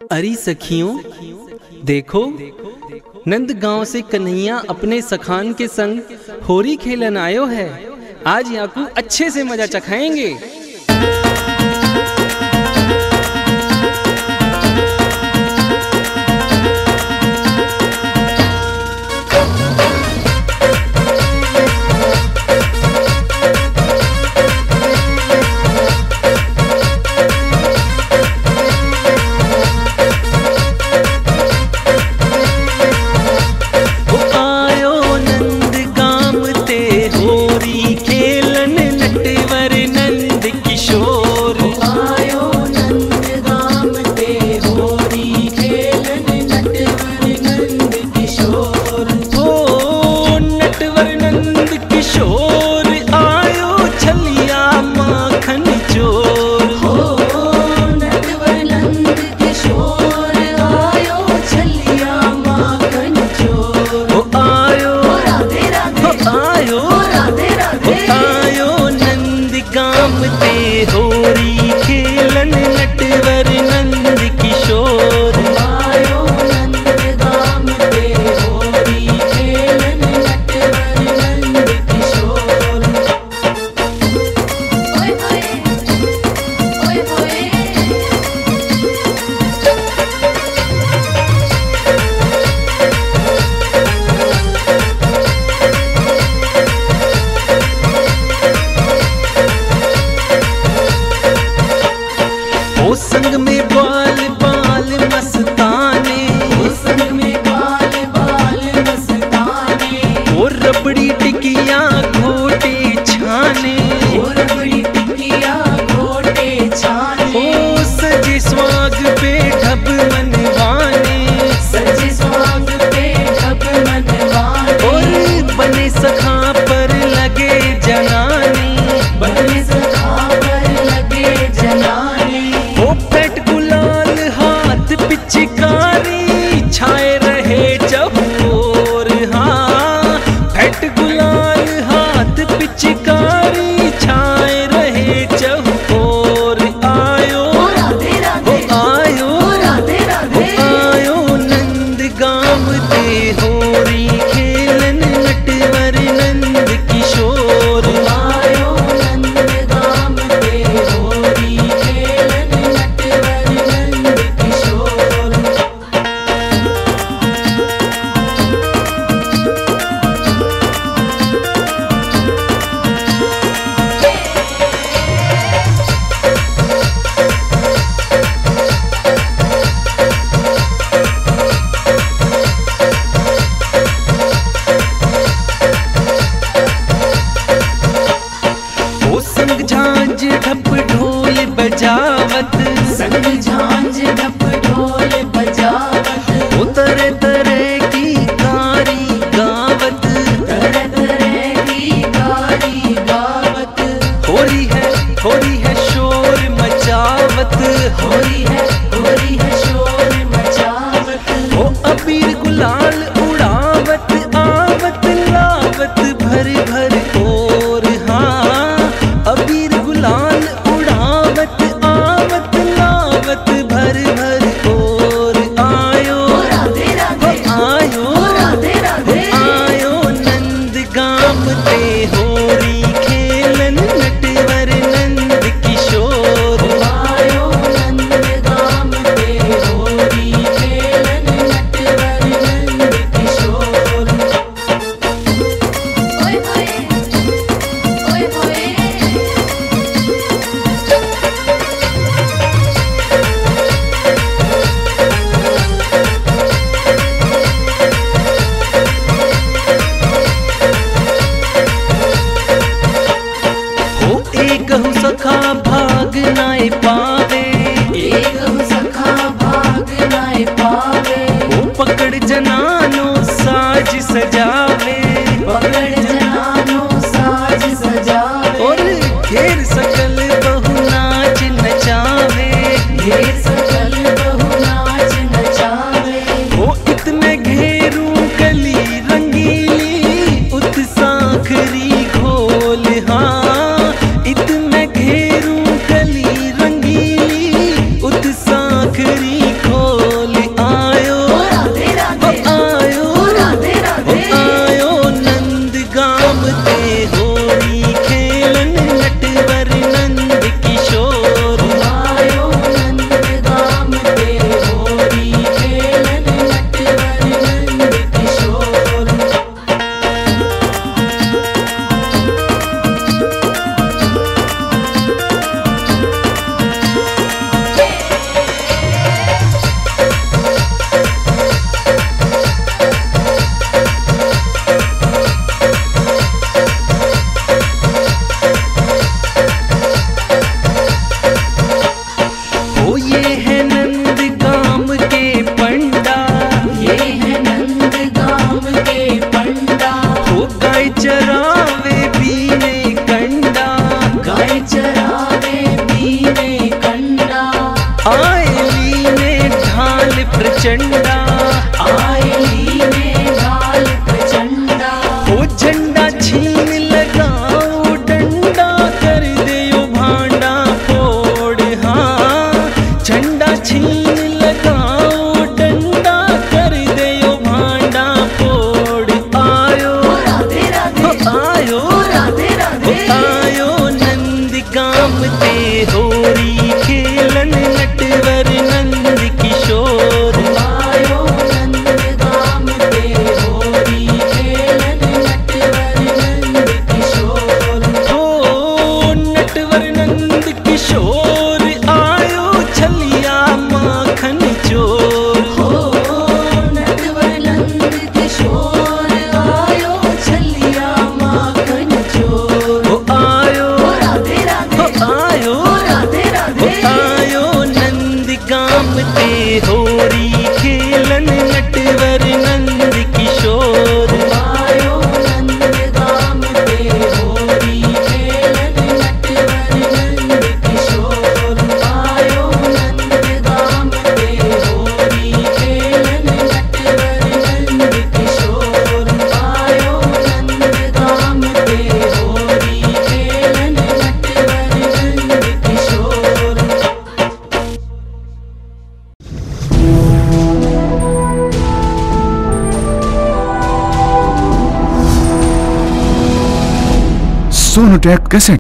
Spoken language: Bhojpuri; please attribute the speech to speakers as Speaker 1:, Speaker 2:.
Speaker 1: अरे सखियों, देखो नंद गांव से कन्हैया अपने सखान के संग होरी खेलन आयो है। आज याकू अच्छे से मजा चखाएंगे। संग में बाल बाल मस्ताने, संग में बाल बाल मस्ताने, और रबड़ी टिकिया घोटे छाने, और रबड़ी टिकिया घोटे छाने, ओ सजे स्वाग पे ढब मनवाने, सजे स्वाग पे ढब मनवाने, और बने सखा पर लगे जनाने, बने सखा पर लगे जनाने, चिकारी छाए रहे चहुओर। हाँ, फट गुलाल हाथ पिचकारी छाए रहे चहुओर। आयो आयो आयो नंद गाम ते होरी खेलन नटवर नंद किशोर। आयो नंद गाम ते होरी खेलन नटवर नंद किशोर। संग झांझ ढप ढोल बजावत, संग झांझ ढप ढोल बजावत, वो तरह तरह की कारी गावत, तरह तरह की कारी गावत। होरी है शोर मचावत, होरी है शोर मचावत, वो अबीर गुलाल उड़ावत, आवत लावत भर भर और। हाँ, अबीर गुलाल उड़ावत, आवत लावत भर भर और। आयो आयो नंद गाम ते होरी खेलन नटवर नंद किशोर। आयो नंद गाम ते होरी खेलन नटवर नंद किशोर। ओए ओए ओए ओए एकहु सखा भाग नाय पावे, एकहु सखा भाग नाय पावे, वो पकड़ जनानो साज सजावे, पकड़ जनानो साज सजावे, और घेर सकल बहु नाच नचावे, घेर सकल बहु नाच नचावे, वो इतने घेरू गली रंगीली उत साखरी घोल। हाँ, इतने घेरू गली रंगीली उत साखरी घोल। ये है नंद गाम के पंडा,
Speaker 2: ये है नंद गाम के पंडा।
Speaker 1: हो गाय चरावे बीने कंडा,
Speaker 2: गाय चरावे बीने कंडा।
Speaker 1: आए लीने ढाल प्रचंडा,
Speaker 2: आए लीने ढाल प्रचंडा।
Speaker 1: ओ झंडा छीन लगाओ डंडा, कर देओ भांडा फोड़। हाँ झंडा छीन लगाओ डंडा, कर देओ भांडा फोड़। आयो
Speaker 2: राधे राधे,
Speaker 1: आयो
Speaker 2: राधे राधे,
Speaker 1: आयो नंद गाम ते होरी खेलन नटवर नंद किशोर।
Speaker 2: आयो नंद गाम ते होरी खेलन नटवर नंद किशोर।
Speaker 1: हो नटवर नंद किशोर, आयो छलिया माखन चोर।
Speaker 2: हो नटवर नंद किशोर, आयो छलिया माखन चोर।
Speaker 1: ओ आयो
Speaker 2: राधे राधे,
Speaker 1: आयो
Speaker 2: राधे राधे,
Speaker 1: आयो नंद गाम ते होरी खेलन नटवर नंद किशोर।
Speaker 2: आयो नंद गाम ते होरी खेलन नटवर नंद किशोर। आयो नंद गाम ते होरी खेलन नटवर नंद किशोर। आयो नंद गाम ते होरी खेलन नटवर नंद किशोर।
Speaker 3: Sonotek cassette.